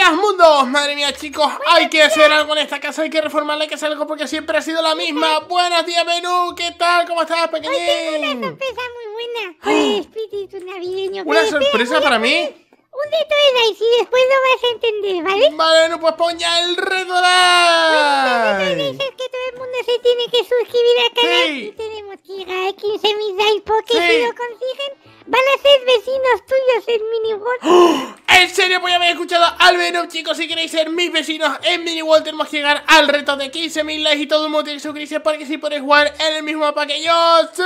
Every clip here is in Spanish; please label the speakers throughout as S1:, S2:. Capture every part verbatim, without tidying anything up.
S1: buenas mundos. Madre mía, chicos, hay que hacer algo en esta casa. Hay que reformarla, hay que hacer algo porque siempre ha sido la misma. Buenos días, Menú, ¿qué tal? ¿Cómo estás, pequeñín?
S2: Hoy tengo una sorpresa muy buena por el espíritu navideño.
S1: ¿Una sorpresa para mí?
S2: Un detalle y después lo vas a entender, ¿vale?
S1: Vale, no, pues pon ya el reto de
S2: El detalle es que todo el mundo se tiene que suscribir al canal.
S1: Sí.
S2: Y tenemos que llegar a quince mil likes porque
S1: Sí.
S2: si lo consiguen van a ser vecinos tuyos en Mini World.
S1: ¡Oh! En serio, pues ya habéis escuchado al Menú, chicos. Si queréis ser mis vecinos en Mini World, tenemos que llegar al reto de quince mil likes y todo el mundo tiene que suscribirse porque si podéis jugar en el mismo mapa que yo. ¡Sí!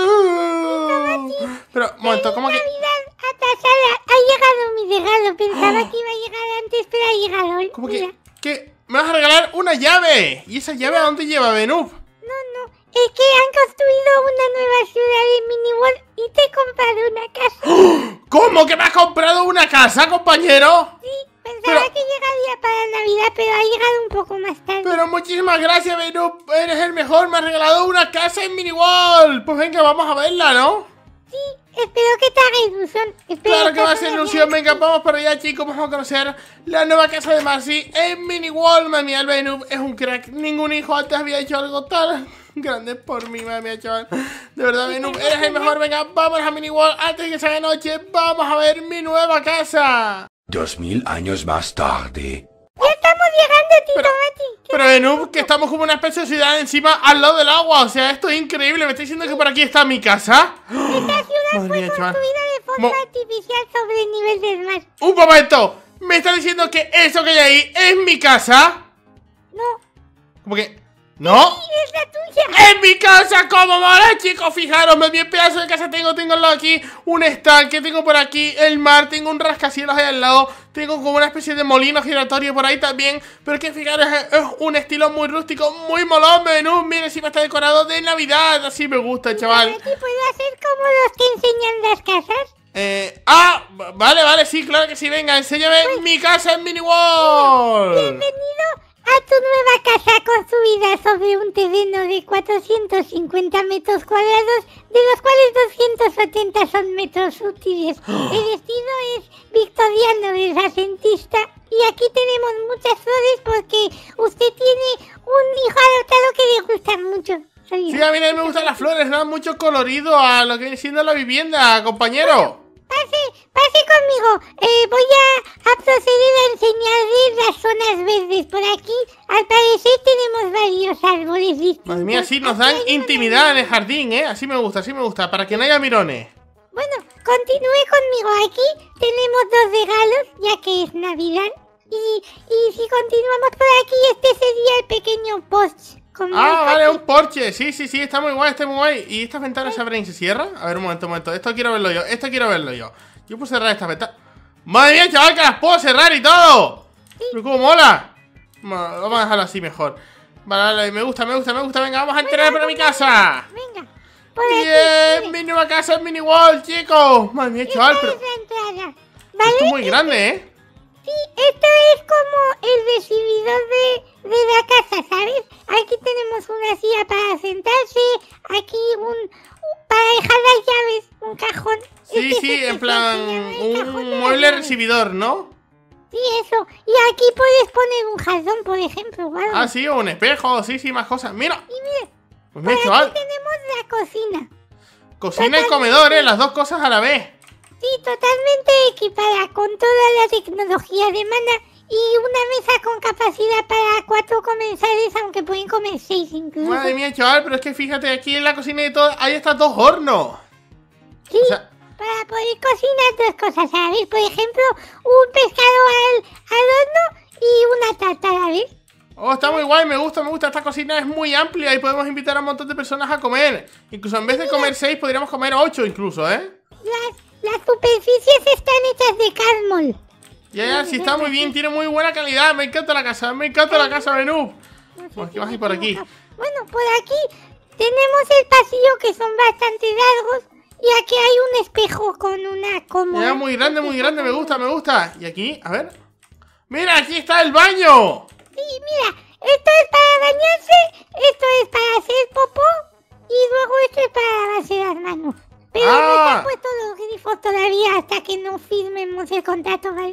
S1: Pero, un momento, ¿cómo que...?
S2: Navidad atrasada. Ha llegado mi regalo. Pensaba que iba a llegar antes, pero ha llegado hoy.
S1: ¿Cómo
S2: Mira.
S1: que, que me vas a regalar una llave? ¿Y esa llave a dónde lleva, Menú?
S2: No, no. Es que han construido una nueva ciudad en Mini World y te he comprado una casa.
S1: ¿Cómo que me has comprado una casa, compañero?
S2: Sí, pensaba
S1: Pero-
S2: que llegaría para Navidad, pero ha llegado un poco más tarde.
S1: Pero muchísimas gracias, Menú. Eres el mejor. Me has regalado una casa en Mini World. Pues venga, vamos a verla, ¿no?
S2: Sí, espero que te haga ilusión. Espero
S1: Claro que va a ser
S2: te
S1: ilusión.
S2: haga
S1: Venga, vamos para allá, chicos. Vamos a conocer la nueva casa de Marcy en Mini World. Mami, el Menú es un crack. Ningún hijo antes había hecho algo tan grande por mí, mami, chaval. De verdad, Menú, eres el mejor. Venga, vamos a Mini World antes de que se haga noche. Vamos a ver mi nueva casa.
S3: Dos mil años más tarde.
S2: Ya estamos llegando, Tito
S1: Pero-
S2: Mati.
S1: Pero, Menú, que estamos como una especie de ciudad encima al lado del agua. O sea, esto es increíble. ¿Me está diciendo que por aquí está mi casa?
S2: Esta ciudad
S1: Madre
S2: fue
S1: mía, chaval.
S2: construida de forma
S1: Mo-
S2: artificial sobre el nivel del mar.
S1: Un momento. ¿Me está diciendo que eso que hay ahí es mi casa?
S2: No,
S1: Como que... ¿No?
S2: es la tuya.
S1: ¡En mi casa! ¡Cómo mola, chicos! Fijaros, me mi pedazo de casa tengo. Tengo al lado aquí un estanque, tengo por aquí el mar, tengo un rascacielos ahí al lado, tengo como una especie de molino giratorio por ahí también. Pero que fijaros, es, es un estilo muy rústico, muy molón, Menú. Miren, encima está decorado de Navidad. Así me gusta, chaval.
S2: Aquí puedo hacer como los que enseñan las casas.
S1: Eh, ah, vale, vale, sí, claro que sí. Venga, enséñame mi casa en Mini World.
S2: Bienvenido a tu nueva casa construida sobre un terreno de cuatrocientos cincuenta metros cuadrados, de los cuales doscientos setenta son metros útiles. El estilo es victoriano, renacentista, y aquí tenemos muchas flores porque usted tiene un hijo adoptado que le gustan mucho. Soy yo.
S1: Sí, a mí también me gustan las flores, le dan mucho colorido a lo que viene siendo la vivienda, compañero.
S2: Pase, pase conmigo. Eh, voy a, a proceder a enseñarle las zonas verdes. Por aquí, al parecer, tenemos varios árboles distintos.
S1: Madre mía, sí, nos
S2: Aquí
S1: dan
S2: hay una
S1: intimidad en el jardín, ¿eh? Así me gusta, así me gusta, para que no haya mirones.
S2: Bueno, continúe conmigo. Aquí tenemos dos regalos, ya que es Navidad. Y, y si continuamos por aquí, este sería el pequeño post. Con
S1: Ah,
S2: mi
S1: vale,
S2: coche.
S1: un porche. Sí, sí, sí, está muy guay, está muy guay. ¿Y estas ventanas se abren y se cierran? A ver, un momento, un momento. Esto quiero verlo yo, esto quiero verlo yo. Yo puedo cerrar estas ventanas. ¡Madre mía, chaval, que las puedo cerrar y todo! ¡Pero cómo mola! Bueno, vamos a dejarlo así mejor. Vale, vale, me gusta, me gusta, me gusta. Venga, vamos a entrar para mi casa.
S2: Venga, por aquí.
S1: Bien,
S2: mire.
S1: mi nueva casa en Mini World, chicos. Madre mía, chaval,
S2: Esta
S1: pero
S2: es la entrada.
S1: esto
S2: ¿Vale?
S1: es muy grande, ¿eh?
S2: Sí, esto es como el recibidor de, de la casa, ¿sabes? Aquí tenemos una silla para sentarse, aquí un, un- para dejar las llaves, un cajón.
S1: Sí,
S2: Este
S1: sí,
S2: es el
S1: en
S2: que
S1: plan,
S2: se llama el cajón de
S1: un
S2: las
S1: mueble
S2: llaves.
S1: recibidor, ¿no?
S2: Sí, eso. Y aquí puedes poner un jardón, por ejemplo, o algo.
S1: Ah, sí, o un espejo, sí, sí, más cosas. Mira,
S2: Y mira,
S1: pues
S2: por
S1: mira,
S2: aquí
S1: chaval,
S2: tenemos la cocina.
S1: cocina y comedor, ¿eh? Las dos cosas a la vez.
S2: Sí, totalmente equipada con toda la tecnología de mana y una mesa con capacidad para cuatro comensales, aunque pueden comer seis incluso.
S1: Madre mía, chaval, pero es que fíjate, aquí en la cocina y todo, hay hasta dos hornos.
S2: Sí,
S1: O sea,
S2: para poder cocinar dos cosas a la vez. Por ejemplo, un pescado al, al horno y una tarta a la vez.
S1: oh, está muy guay, me gusta, me gusta. Esta cocina es muy amplia y podemos invitar a un montón de personas a comer. Incluso en vez de comer seis, podríamos comer ocho incluso, ¿eh?
S2: Las, las superficies están hechas de cármol.
S1: Ya, ya, sí, está muy bien, tiene muy buena calidad. Me encanta la casa, me encanta la casa, Menú.
S2: No sé
S1: Pues,
S2: si
S1: ¿qué vas a
S2: me
S1: ir por aquí?
S2: equivoco. Bueno, por aquí tenemos el pasillo que son bastante largos y aquí hay un espejo con una cómoda.
S1: Ya, muy grande, muy grande, me gusta, me gusta. Y aquí, a ver. ¡Mira, aquí está el baño!
S2: Sí, mira, esto es para bañarse, esto es para hacer popó y luego esto es para lavarse las manos. Pero no
S1: Ah.
S2: se han puesto los grifos todavía hasta que no firmemos el contrato, ¿vale?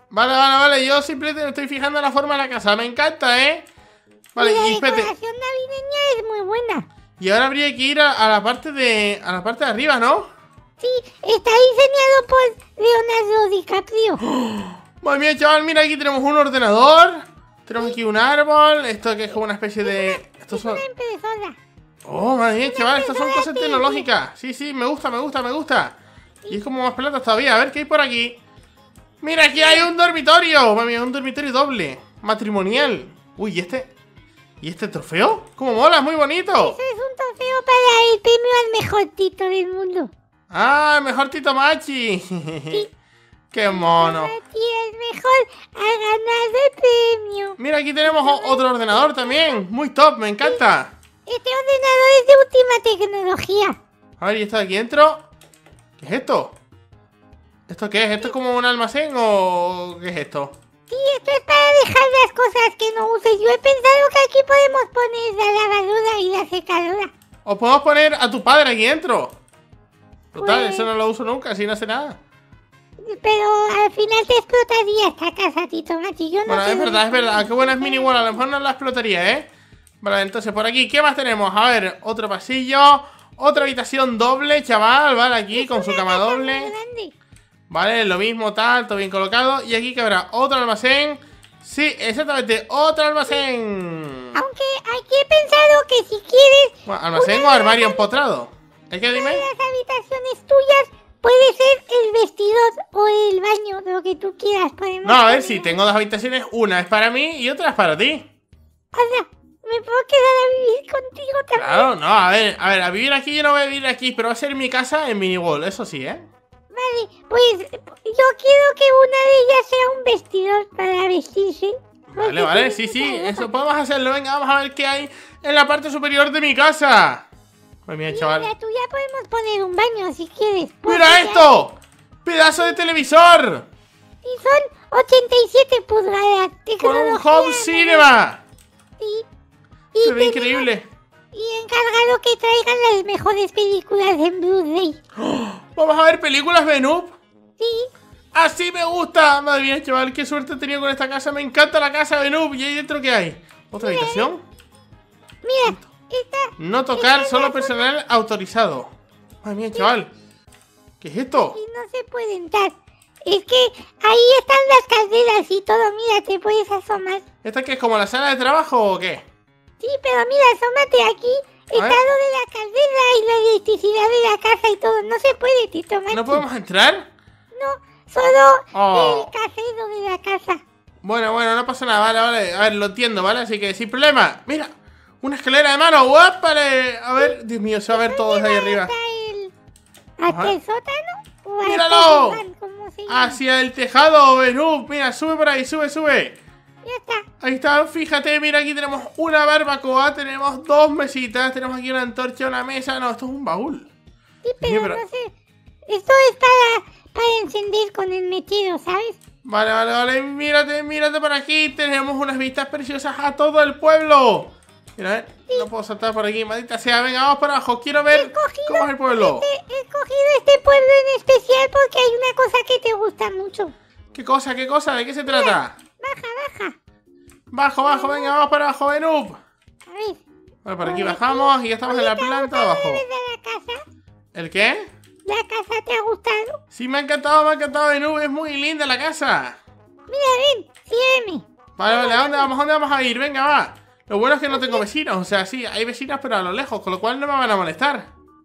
S1: Vale, vale, vale. Yo simplemente me estoy fijando en la forma de la casa. Me encanta, ¿eh? Vale,
S2: y la
S1: y espérate.
S2: decoración navideña es muy buena.
S1: Y ahora habría que ir a, a la parte de. A la parte de arriba, ¿no?
S2: Sí, está diseñado por Leonardo DiCaprio.
S1: Muy bien, chaval. Mira, aquí tenemos un ordenador. Tenemos aquí un árbol. Esto que es como una especie de. Estos son.
S2: Una impresora.
S1: Oh, madre mía, chaval. Estas son cosas
S2: Sí,
S1: tecnológicas. Sí, sí, me gusta, me gusta, me gusta. Y es como más pelotas todavía. A ver qué hay por aquí. Mira, aquí hay un dormitorio. Madre mía, un dormitorio doble. Matrimonial. Uy, ¿y este? ¿Y este trofeo? ¿Cómo mola? Muy bonito.
S2: Eso es un trofeo para el premio al mejor tito del mundo.
S1: Ah, mejor Tito Machi. Qué mono.
S2: Aquí el mejor ha ganado el premio.
S1: Mira, aquí tenemos o- otro ordenador también. Muy top, me encanta.
S2: Este ordenador es de última tecnología.
S1: A ver, ¿y esto de aquí dentro? ¿Qué es esto? ¿Esto qué es? ¿Esto es como un almacén o qué es esto?
S2: Sí, esto es para dejar las cosas que no uses. Yo he pensado que aquí podemos poner la lavadora y la secadora.
S1: ¿O podemos poner a tu padre aquí dentro? Total,
S2: Pues-
S1: eso no lo uso nunca, así no hace nada.
S2: Pero al final te explotaría esta casa, Tito Machi. Yo no
S1: Bueno,
S2: sé
S1: es verdad, es
S2: dónde-
S1: verdad. Qué buena es Mini World, a lo mejor no la explotaría, ¿eh? Vale, entonces por aquí, ¿qué más tenemos? A ver, otro pasillo. Otra habitación doble, chaval, vale, aquí con su cama
S2: Una casa muy
S1: doble.
S2: grande.
S1: Vale, lo mismo, tal, todo bien colocado. Y aquí que habrá otro almacén. Sí, exactamente, otro almacén.
S2: Aunque aquí he pensado que si quieres
S1: Bueno, almacén
S2: una
S1: o
S2: de
S1: armario
S2: las-
S1: empotrado. ¿Es que
S2: una de
S1: dime?
S2: las habitaciones tuyas puede ser el vestidor o el baño, lo que tú quieras. Podemos
S1: No, a ver,
S2: poner-
S1: si tengo dos habitaciones, una es para mí y otra es para ti.
S2: O sea, me puedo quedar a vivir contigo también.
S1: Claro, no, a ver, a ver, a vivir aquí yo no voy a vivir aquí, pero va a ser mi casa en Mini World, eso sí, ¿eh?
S2: Vale, pues yo quiero que una de ellas sea un vestidor para vestirse.
S1: Vale,
S2: Porque
S1: vale,
S2: tiene
S1: sí,
S2: mucha
S1: sí,
S2: ropa.
S1: eso podemos hacerlo. Venga, vamos a ver qué hay en la parte superior de mi casa. Pues mira,
S2: Y en
S1: chaval.
S2: la tuya podemos poner un baño si quieres. porque
S1: ¡Mira
S2: ya-
S1: esto! ¡Pedazo de televisor!
S2: Y son ochenta y siete pulgadas.
S1: ¡Con un
S2: tecnología
S1: home
S2: moderna.
S1: cinema!
S2: Sí.
S1: Se
S2: Y
S1: ve
S2: tenemos-
S1: increíble.
S2: Y he encargado que traigan las mejores películas en Blu-ray.
S1: Vamos a ver películas de Noob.
S2: Sí.
S1: ¡Así me gusta! Madre mía, chaval, qué suerte he tenido con esta casa. Me encanta la casa de Noob. ¿Y ahí dentro qué hay? ¿Otra habitación?
S2: Mira, esta...
S1: No tocar, solo personal autorizado. Madre mía, chaval. ¿Qué es esto?
S2: Y no se puede entrar. Es que ahí están las calderas y todo. Mira, te puedes asomar.
S1: ¿Esta qué es como la sala de trabajo o qué?
S2: Sí, pero mira, asómate aquí. Está
S1: ver.
S2: lo de la caldera y la electricidad de la casa y todo. No se puede, Tito Machi.
S1: ¿No podemos entrar?
S2: No, solo
S1: Oh.
S2: el casero de la casa.
S1: Bueno, bueno, no pasa nada, vale, vale. A ver, lo entiendo, ¿vale? Así que sin problema. Mira, una escalera de mano, ¡guápale! A ver, Dios mío, se va a ver todo desde ahí arriba.
S2: ¿Hasta el, hasta
S1: Ajá.
S2: el sótano? ¿O hasta
S1: ¡Míralo!
S2: el desván, cómo se llama?
S1: Hacia el tejado, Benú. Mira, sube por ahí, sube, sube.
S2: Ya está.
S1: Ahí está, fíjate, mira, aquí tenemos una barbacoa, tenemos dos mesitas, tenemos aquí una antorcha, una mesa. No, esto es un baúl.
S2: Sí, pero,
S1: pero-
S2: no sé. Esto es para, para encender con el metido, ¿sabes?
S1: Vale, vale, vale, mírate, mírate por aquí. Tenemos unas vistas preciosas a todo el pueblo. Mira, a ver, no puedo saltar por aquí, maldita sea. Venga, vamos para abajo, quiero
S2: He
S1: ver
S2: escogido,
S1: cómo es el pueblo.
S2: este- he escogido este pueblo en especial porque hay una cosa que te gusta mucho.
S1: ¿Qué cosa, qué cosa? ¿De qué se trata?
S2: Baja, baja.
S1: Bajo, bajo, venga, vamos para abajo, Benú.
S2: A ver.
S1: Vale, por aquí bajamos y ya estamos en la
S2: Oye, ¿te ha
S1: planta de
S2: gustado
S1: abajo.
S2: desde la casa?
S1: ¿El qué?
S2: ¿La casa te ha gustado?
S1: Sí, me ha encantado, me ha encantado, Benú. Es muy linda la casa.
S2: Mira, ven, sígueme.
S1: Vale, vale, ¿a dónde vamos? ¿A dónde vamos a ir? Venga, va. Lo bueno es que no tengo vecinos, o sea, sí, hay vecinas pero a lo lejos, con lo cual no me van a molestar.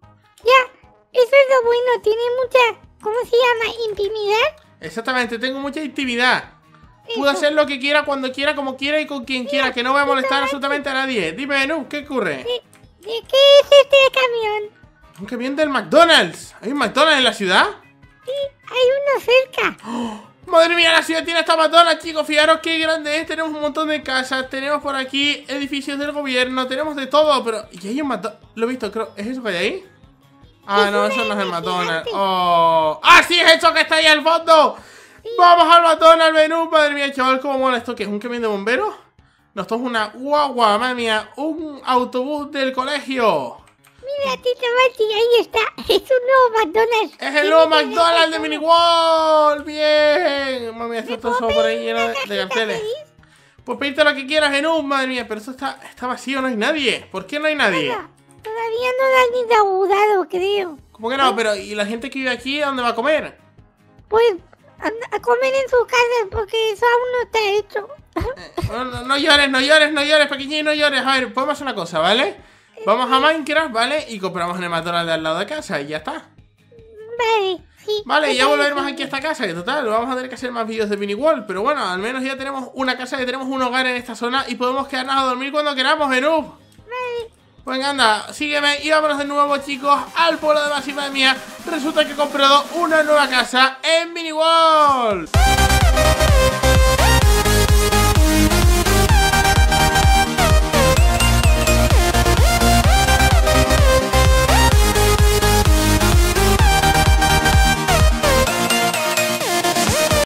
S2: Ya, eso es lo bueno, tiene mucha, ¿cómo se llama? Intimidad.
S1: Exactamente, tengo mucha intimidad. Puedo
S2: Eso.
S1: hacer lo que quiera, cuando quiera, como quiera y con quien quiera, que no voy a molestar absolutamente a nadie. Dime, Benú, ¿qué ocurre?
S2: ¿De, de qué es este camión?
S1: Un camión del McDonald's. ¿Hay un McDonald's en la ciudad?
S2: Sí, hay uno cerca.
S1: Madre mía, la ciudad tiene hasta McDonald's, chicos. Fijaros qué grande es. Tenemos un montón de casas. Tenemos por aquí edificios del gobierno. Tenemos de todo, pero... ¿Y hay un McDonald's? Lo he visto, creo. ¿Es eso que hay ahí? Ah,
S2: Es
S1: no,
S2: una
S1: eso no es el
S2: isla
S1: McDonald's.
S2: gigante.
S1: Oh. ¡Ah, sí! Es eso que está ahí al fondo. Vamos al McDonald's, Benú. Madre mía, chaval, cómo mola esto. ¿Qué es un camión de bomberos? No, esto es una guagua, madre mía. Un autobús del colegio.
S2: Mira, Tito Machi, ahí está. Es un nuevo McDonald's.
S1: Es el nuevo McDonald's de Mini World. Bien. Madre mía, esto está todo por ahí lleno de, de carteles. Pues pedirte lo que quieras, Enub, madre mía, pero esto está, está vacío, no hay nadie. ¿Por qué no hay nadie?
S2: Nada, todavía no lo han inaugurado, creo.
S1: ¿Cómo que no? Pero, ¿y la gente que vive aquí, a dónde va a comer?
S2: Pues a, a comer en su casa porque eso aún no está hecho.
S1: No, no, no llores, no llores, no llores, pequeñín, no llores. A ver, podemos hacer una cosa, ¿vale? Vamos a Minecraft, ¿vale? Y compramos en el McDonald's de al lado de casa y ya está.
S2: Vale, sí.
S1: Vale, ya volveremos aquí a esta casa, que total, vamos a tener que hacer más vídeos de Mini World. Pero bueno, al menos ya tenemos una casa, ya tenemos un hogar en esta zona y podemos quedarnos a dormir cuando queramos, Enub.
S2: Vale.
S1: Pues anda, sígueme y vámonos de nuevo, chicos, al pueblo de Maximania. Resulta que he comprado una nueva casa en Mini World.